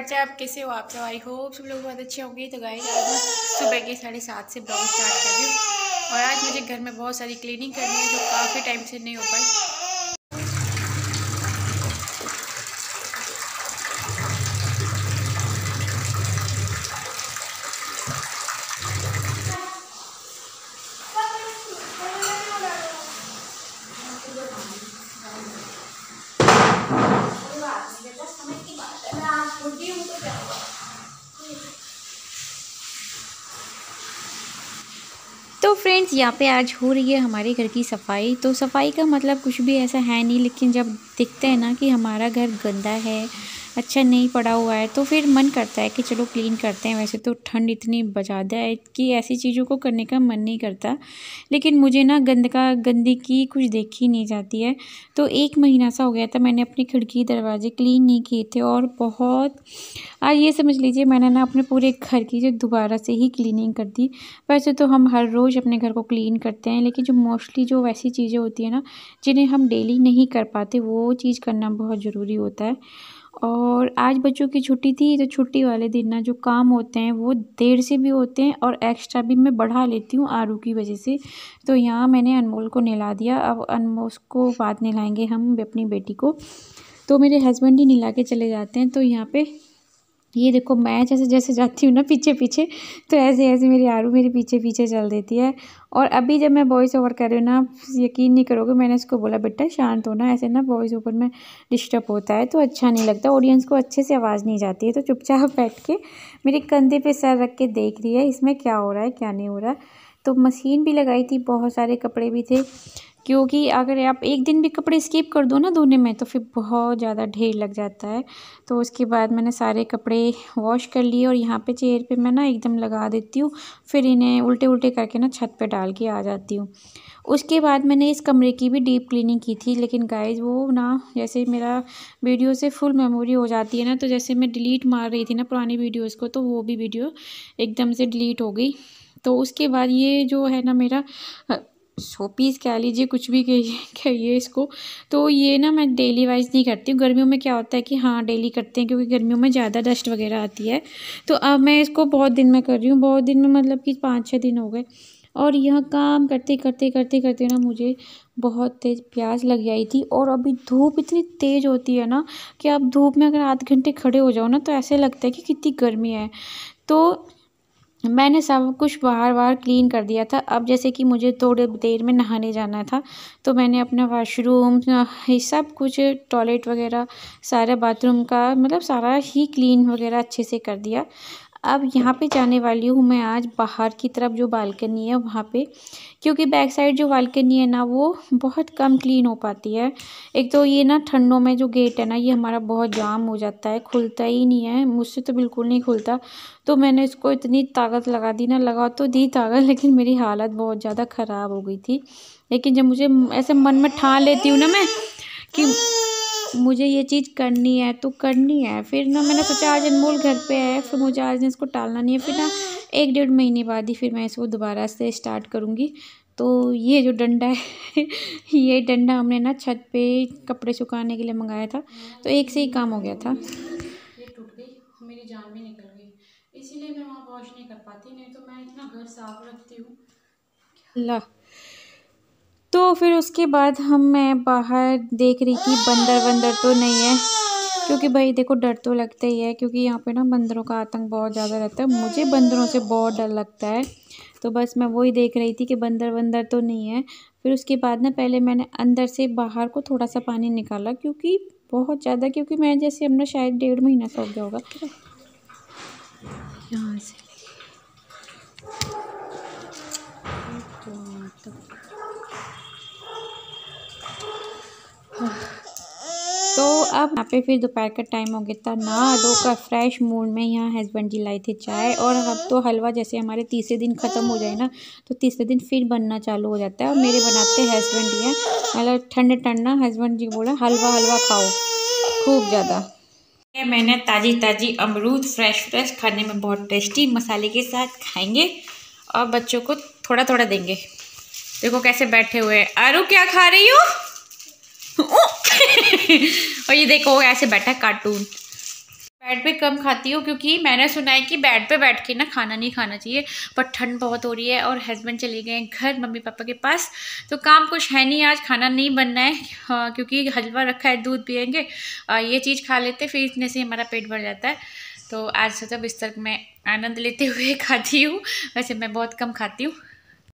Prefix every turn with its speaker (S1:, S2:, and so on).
S1: आप कैसे हो? आप सब आई होप सब लोग बहुत अच्छे होंगे। तो गाइस आज मैं सुबह के 7:30 से ब्लॉग स्टार्ट कर रही हूँ और आज मुझे घर में बहुत सारी क्लीनिंग करनी है जो काफ़ी टाइम से नहीं हो पाई। तो फ्रेंड्स यहाँ पे आज हो रही है हमारे घर की सफाई। तो सफाई का मतलब कुछ भी ऐसा है नहीं, लेकिन जब दिखते हैं ना कि हमारा घर गंदा है, अच्छा नहीं पड़ा हुआ है, तो फिर मन करता है कि चलो क्लीन करते हैं। वैसे तो ठंड इतनी ज़्यादा है कि ऐसी चीज़ों को करने का मन नहीं करता, लेकिन मुझे ना गंदगी कुछ देखी नहीं जाती है। तो 1 महीना सा हो गया था मैंने अपनी खिड़की दरवाजे क्लीन नहीं किए थे और बहुत आज ये समझ लीजिए मैंने ना अपने पूरे घर की जो दोबारा से ही क्लीनिंग कर दी। वैसे तो हम हर रोज़ अपने घर को क्लीन करते हैं, लेकिन जो मोस्टली जो वैसी चीज़ें होती हैं ना जिन्हें हम डेली नहीं कर पाते, वो चीज़ करना बहुत ज़रूरी होता है। और आज बच्चों की छुट्टी थी, तो छुट्टी वाले दिन ना जो काम होते हैं वो देर से भी होते हैं और एक्स्ट्रा भी मैं बढ़ा लेती हूँ आरू की वजह से। तो यहाँ मैंने अनमोल को नहला दिया, अब अनमोल को बाद नहलाएंगे हम अपनी बेटी को। तो मेरे हस्बैंड ही नहला के चले जाते हैं। तो यहाँ पे ये देखो मैं जैसे जैसे जाती हूँ ना पीछे पीछे, तो ऐसे ऐसे मेरी आरू मेरे पीछे पीछे चल देती है। और अभी जब मैं वॉइस ओवर कर रही हूँ ना, यकीन नहीं करोगे, मैंने इसको बोला बेटा शांत हो ना, ऐसे ना वॉइस ओवर में डिस्टर्ब होता है तो अच्छा नहीं लगता, ऑडियंस को अच्छे से आवाज़ नहीं जाती है। तो चुपचाप बैठ के मेरे कंधे पे सर रख के देख रही है इसमें क्या हो रहा है क्या नहीं हो रहा। तो मशीन भी लगाई थी, बहुत सारे कपड़े भी थे, क्योंकि अगर आप एक दिन भी कपड़े स्किप कर दो ना धोने में तो फिर बहुत ज़्यादा ढेर लग जाता है। तो उसके बाद मैंने सारे कपड़े वॉश कर लिए और यहाँ पे चेयर पे मैं ना एकदम लगा देती हूँ, फिर इन्हें उल्टे उल्टे करके ना छत पे डाल के आ जाती हूँ। उसके बाद मैंने इस कमरे की भी डीप क्लीनिंग की थी, लेकिन गाइस वो ना जैसे मेरा वीडियो से फुल मेमोरी हो जाती है ना, तो जैसे मैं डिलीट मार रही थी ना पुरानी वीडियोज़ को, तो वो भी वीडियो एकदम से डिलीट हो गई। तो उसके बाद ये जो है ना मेरा शो पीस कह लीजिए, कुछ भी कहिए इसको, तो ये ना मैं डेली वाइज नहीं करती हूँ। गर्मियों में क्या होता है कि हाँ डेली करते हैं, क्योंकि गर्मियों में ज़्यादा डस्ट वगैरह आती है। तो अब मैं इसको बहुत दिन में कर रही हूँ, बहुत दिन में मतलब कि 5-6 दिन हो गए। और यह काम करते करते करते करते ना मुझे बहुत तेज़ प्यास लग आई थी। और अभी धूप इतनी तेज़ होती है ना कि आप धूप में अगर आधे घंटे खड़े हो जाओ ना तो ऐसे लगता है कि कितनी गर्मी है। तो मैंने सब कुछ बाहर क्लीन कर दिया था। अब जैसे कि मुझे थोड़ी देर में नहाने जाना था, तो मैंने अपना वॉशरूम ये सब कुछ टॉयलेट वगैरह सारा बाथरूम का मतलब सारा ही क्लीन वगैरह अच्छे से कर दिया। अब यहाँ पे जाने वाली हूँ मैं आज बाहर की तरफ, जो बालकनी है वहाँ पे, क्योंकि बैक साइड जो बालकनी है ना वो बहुत कम क्लीन हो पाती है। एक तो ये ना ठंडों में जो गेट है ना ये हमारा बहुत जाम हो जाता है, खुलता ही नहीं है, मुझसे तो बिल्कुल नहीं खुलता। तो मैंने इसको इतनी ताकत लगा दी ना, लगा तो दी ताकत, लेकिन मेरी हालत बहुत ज़्यादा ख़राब हो गई थी। लेकिन जब मुझे ऐसे मन में ठान लेती हूँ ना मैं कि मुझे ये चीज़ करनी है तो करनी है, फिर ना मैंने सोचा आज अनमोल घर पे है, फिर मुझे आज इसको टालना नहीं है। फिर ना 1-1.5 महीने बाद ही फिर मैं इसको दोबारा से स्टार्ट करूँगी। तो ये जो डंडा है ये डंडा हमने ना छत पे कपड़े सुखाने के लिए मंगाया था, तो एक से ही काम हो गया था। ये टूट गई, मेरी जान भी निकल गई, इसीलिए मैं वहाँ वॉश नहीं कर पाती, नहीं तो मैं इतना घर साफ रखती हूँ अल्लाह। तो फिर उसके बाद मैं बाहर देख रही थी बंदर तो नहीं है, क्योंकि भाई देखो डर तो लगता ही है, क्योंकि यहाँ पे ना बंदरों का आतंक बहुत ज़्यादा रहता है, मुझे बंदरों से बहुत डर लगता है। तो बस मैं वही देख रही थी कि बंदर तो नहीं है। फिर उसके बाद ना पहले मैंने अंदर से बाहर को थोड़ा सा पानी निकाला, क्योंकि बहुत ज़्यादा, क्योंकि मैं जैसे अब ना शायद 1.5 महीना सा हो गया होगा यहाँ से तो अब यहाँ पे फिर दोपहर का टाइम हो गया था, नहा धो कर फ्रेश मूड में यहाँ हस्बैंड जी लाई थे चाय। और अब तो हलवा जैसे हमारे तीसरे दिन ख़त्म हो जाए ना, तो तीसरे दिन फिर बनना चालू हो जाता है, और मेरे बनाते हस्बैंड जी हैं, मतलब ठंडा हस्बैंड जी बोला हलवा खाओ खूब ज़्यादा। मैंने ताज़ी अमरूद फ्रेश खाने में बहुत टेस्टी मसाले के साथ खाएंगे, और बच्चों को थोड़ा थोड़ा देंगे। देखो कैसे बैठे हुए हैं। आरू क्या खा रही हो? और ये देखो ऐसे बैठा है कार्टून। बेड पे कम खाती हूँ क्योंकि मैंने सुना है कि बेड पे बैठ के ना खाना नहीं खाना चाहिए, पर ठंड बहुत हो रही है और हस्बैंड चले गए हैं घर मम्मी पापा के पास, तो काम कुछ है नहीं, आज खाना नहीं बनना है। हाँ, क्योंकि हलवा रखा है, दूध पियेंगे, ये चीज़ खा लेते, फिर इतने से हमारा पेट भर जाता है। तो आज सोचा बिस्तर में आनंद लेते हुए खाती हूँ, वैसे मैं बहुत कम खाती हूँ।